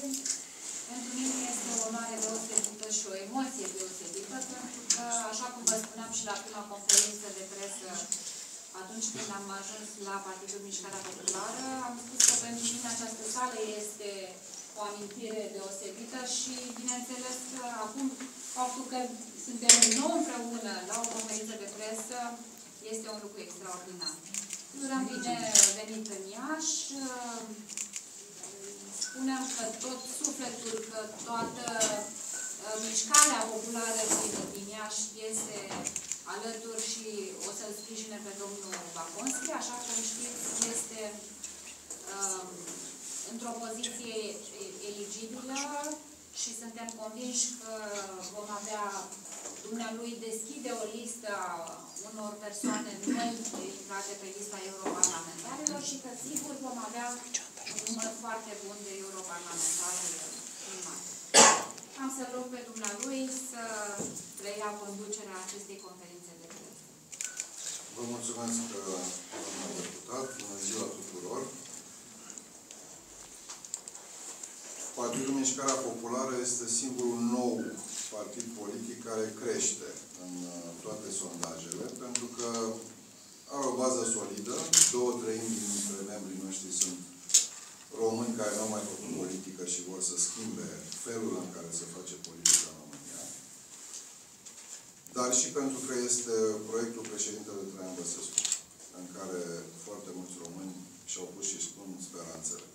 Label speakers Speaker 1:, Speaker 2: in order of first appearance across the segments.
Speaker 1: Pentru mine este o onoare deosebită și o emoție deosebită, pentru că, așa cum vă spuneam și la prima conferință de presă, atunci când am ajuns la Partidul Mișcarea Populară, am spus că pentru mine această sală este o amintire deosebită și, bineînțeles, acum faptul că suntem din nou împreună la o conferință de presă este un lucru extraordinar. Urăm bine venit în Iași. Spuneam că tot sufletul, că toată mișcarea populară din Iași este alături și o să-l sprijine pe domnul Baconski, așa cum știți, este într-o poziție eligibilă și suntem convinși că vom avea, dumnealui deschide o listă a unor persoane noi intrate pe lista europarlamentarilor și că sigur vom avea un număr foarte bun de europarlamentari primari. Am să rog pe dumnealui să preia conducerea acestei conferințe de presă.
Speaker 2: Vă mulțumesc, doamna deputat. Bună ziua tuturor. Partidul Mișcarea Populară este singurul nou partid politic care crește în toate sondajele, pentru că are o bază solidă. 2/3 dintre membrii noștri sunt români care nu au mai făcut politică și vor să schimbe felul în care se face politică în România. Dar și pentru că este proiectul președintelui Traian Băsescu, în care foarte mulți români și-au pus și spun speranțele.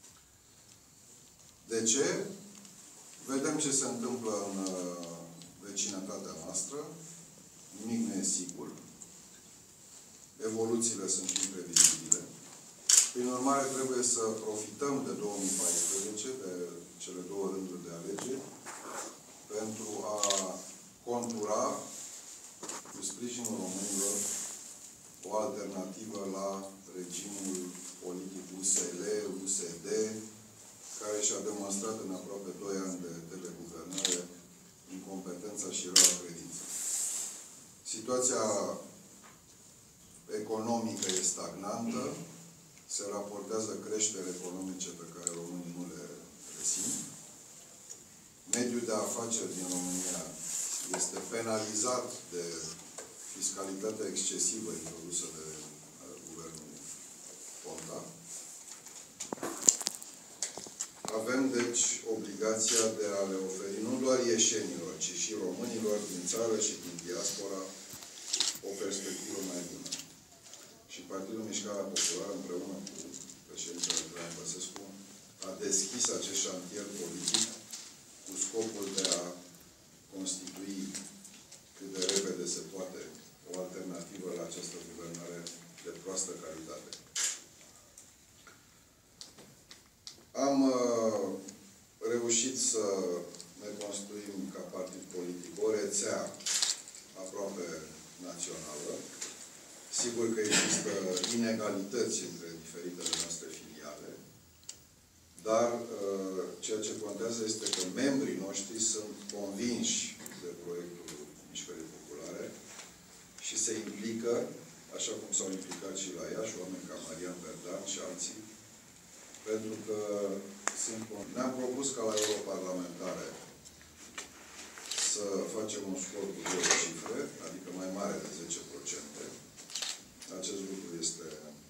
Speaker 2: De ce? Vedem ce se întâmplă în vecinătatea noastră. Nimic nu e sigur. Evoluțiile sunt imprevizibile. Prin urmare, trebuie să profităm de 2014, de cele două rânduri de alegeri, pentru a contura, cu sprijinul românilor, o alternativă la regimul politic USL-USD, care și-a demonstrat în aproape 2 ani de teleguvernare incompetența și rău credință. Situația economică e stagnantă, se raportează creștere economice pe care românii nu le resimt. Mediul de afaceri din România este penalizat de fiscalitatea excesivă introdusă de guvernul Ponta. Avem, deci, obligația de a le oferi nu doar ieșenilor, ci și românilor din țară și din diaspora o perspectivă mai bună. Și Partidul Mișcarea Populară, împreună cu președintele Traian Băsescu, a deschis acest șantier politic cu scopul de a constitui cât de repede se poate o alternativă la această guvernare de proastă calitate. Am reușit să ne construim ca partid politic o rețea aproape națională. Sigur că există inegalități între diferitele noastre filiale, dar ceea ce contează este că membrii noștri sunt convinși de proiectul Mișcării Populare și se implică, așa cum s-au implicat și la Iași, oameni ca Marian Berdan și alții, pentru că ne-am propus ca la europarlamentare să facem un scor cu 2 cifre, adică mai mare de 10%. Acest lucru este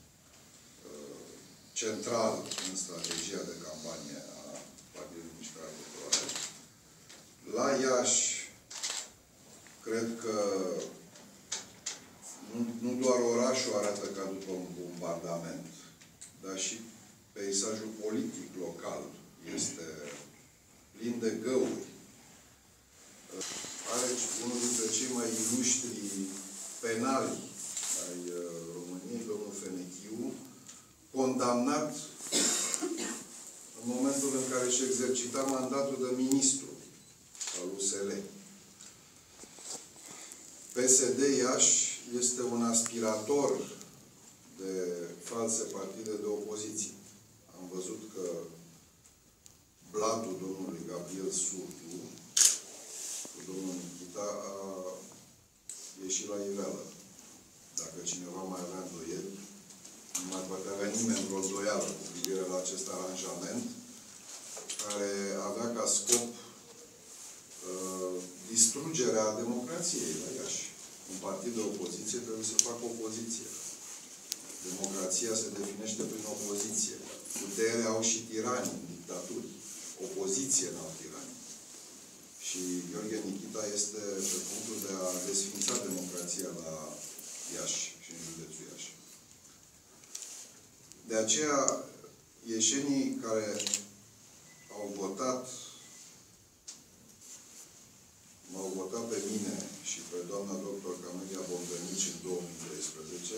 Speaker 2: central în strategia de campanie a Partidului Mișcarea Populară. La Iași, cred că nu doar orașul arată ca după un bombardament, dar și peisajul politic local este plin de găuri. Are unul dintre cei mai iluștri penali ai României, domnul Fenechiu, condamnat în momentul în care își exercita mandatul de ministru al USL. PSD Iași este un aspirator de false partide de opoziție. Am văzut că blatul domnului Gabriel Surdu cu domnul Nichita a ieșit la iveală. Dacă cineva mai avea îndoieli, nu mai poate avea nimeni vreo îndoială cu privire la acest aranjament. care avea ca scop distrugerea democrației la Iași. Un partid de opoziție trebuie să facă opoziție. Democrația se definește prin opoziție. Putere au și tirani în dictaturi. Opoziție n-au tirani. Și Gheorghe Nichita este pe punctul de a desfința democrația la Iași și în județul Iași. De aceea, ieșenii care au votat, m-au votat pe mine și pe doamna doctor Camelia Bogdănici în 2013,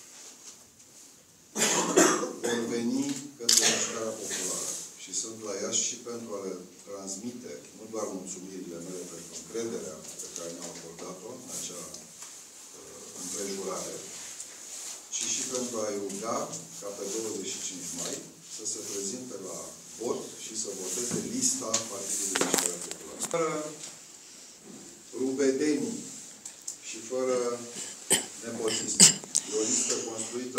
Speaker 2: vor veni către Mișcarea Populară. Și sunt la Iași și pentru a le transmite, nu doar mulțumirile mele pentru încrederea pe care mi-au acordat-o în acea împrejurare, ci și pentru a-i ruga ca pe 25 mai să se prezinte la vot și să voteze lista Partidului Mișcarea Populară. Fără rubedenii și fără nepotism. E o listă construită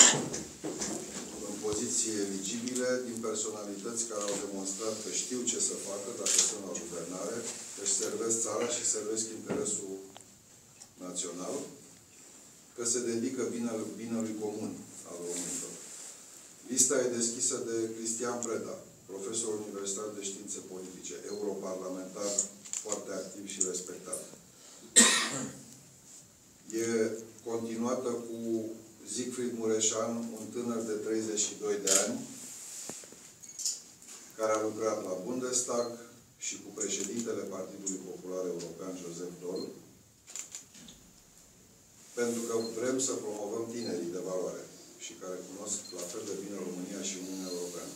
Speaker 2: în poziții eligibile din personalități care au demonstrat că știu ce să facă dacă sunt la guvernare, că își servesc țara și servesc interesul național, că se dedică binelui comun al românilor. Lista e deschisă de Cristian Preda, profesor universitar de științe politice, europarlamentar foarte activ și respectat. E continuată cu Siegfried Mureșan, un tânăr de 32 de ani, care a lucrat la Bundestag și cu președintele Partidului Popular European, Joseph Daul, pentru că vrem să promovăm tinerii de valoare și care cunosc la fel de bine România și Uniunea Europeană.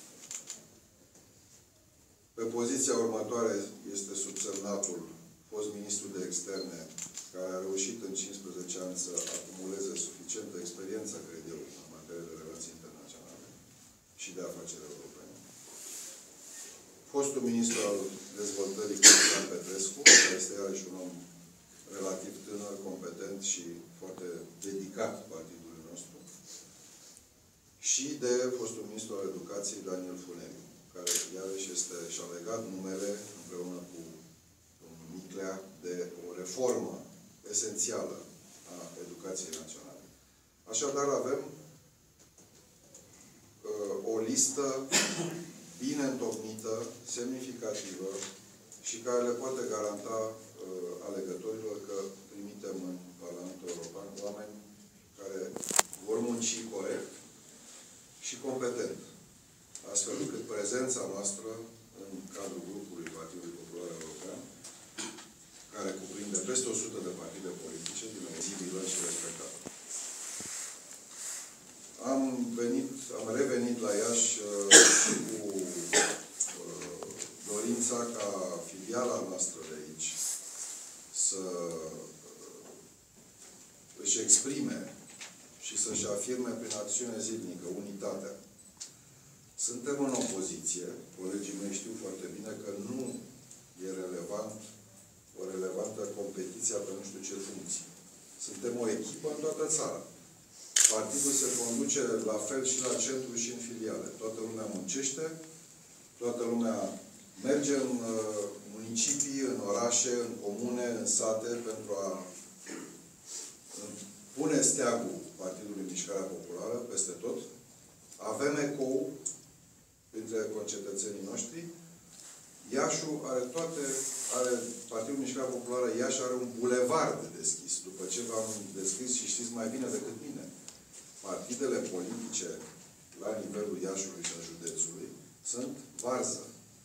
Speaker 2: Pe poziția următoare este subsemnatul, fost ministru de externe, care a reușit în 15 ani să acumuleze suficientă experiență, cred eu, în materie de relații internaționale și de afaceri europene. Fostul ministru al dezvoltării, Cristian Petrescu, care este iarăși un om relativ tânăr, competent și foarte dedicat partidului nostru. Și de fostul ministru al educației, Daniel Funeriu, care iarăși și-a legat numele împreună cu domnul Miclea de o reformă esențială a educației naționale. Așadar, avem o listă bine întocmită, semnificativă și care le poate garanta alegătorilor că trimitem în Parlamentul European oameni care vor munci corect și competent, astfel încât prezența noastră în cadrul grupului Partidului Popular European, care cuprinde peste 100 de partide politice, dimensibilă și respectată. Am revenit la Iași și cu dorința ca filiala noastră de aici să își exprime și să-și afirme prin acțiune zilnică unitatea. Suntem în opoziție, colegii mei știu foarte bine că nu e o relevantă competiția pe nu știu ce funcții. Suntem o echipă în toată țara. Partidul se conduce la fel și la centru și în filiale. Toată lumea muncește, toată lumea merge în municipii, în orașe, în comune, în sate, pentru a pune steagul Partidului Mișcarea Populară peste tot. Avem ecou printre concetățenii noștri. Iașul are Partidul Mișcarea Populară Iași are un bulevard deschis. După ce v-am descris și știți mai bine decât mine, partidele politice la nivelul Iașului și a județului sunt varză.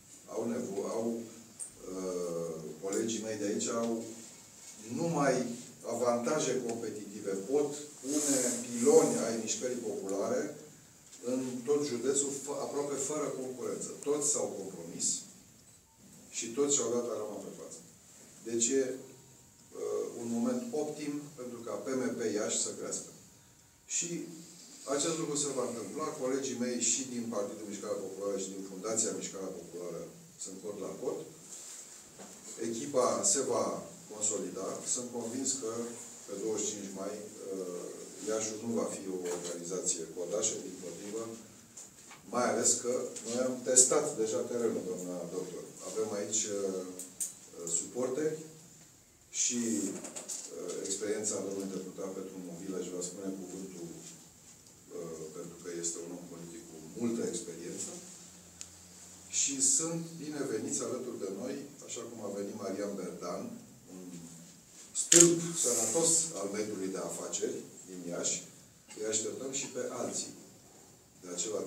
Speaker 2: Colegii mei de aici au numai avantaje competitive. Pot pune piloni ai mișcării populare în tot județul aproape fără concurență. Toți s-au compromis și toți și-au dat arma pe față. Deci e un moment optim pentru ca PMP Iași să crească. Și acest lucru se va întâmpla. Colegii mei și din Partidul Mișcarea Populară și din Fundația Mișcarea Populară sunt cot la cot. Echipa se va consolida. Sunt convins că pe 25 mai Iașul nu va fi o organizație codașă, dimpotrivă. Mai ales că noi am testat deja terenul, doamna doctor. Avem aici suporte și experiența domnului deputat Petru Movilă, și va spune cuvântul pentru că este un om politic cu multă experiență. Și sunt bineveniți alături de noi, așa cum a venit Marian Berdan, un stâlp sănătos al mediului de afaceri din Iași. Îi așteptăm și pe alții de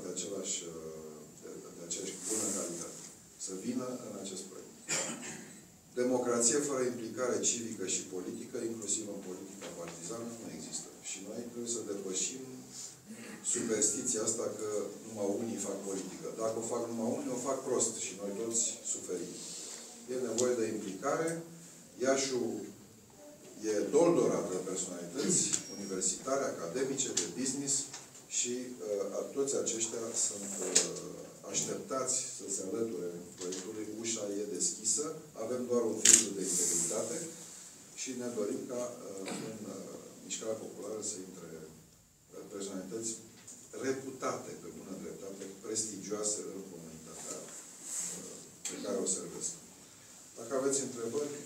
Speaker 2: aceeași bună calitate să vină în acest proiect. Democrație fără implicare civică și politică, inclusiv în politica partizană, nu există. Și noi trebuie să depășim superstiția asta că numai unii fac politică. Dacă o fac numai unii, o fac prost și noi toți suferim. E nevoie de implicare. Iașiul e doldorat de personalități universitare, academice, de business și toți aceștia sunt așteptați să se alăture proiectului. Ușa e deschisă, avem doar un filtru de integritate și ne dorim ca în Mișcarea Populară să intre personalități reputate, pe bună dreptate, prestigioase în comunitatea pe care o servesc. Dacă aveți întrebări,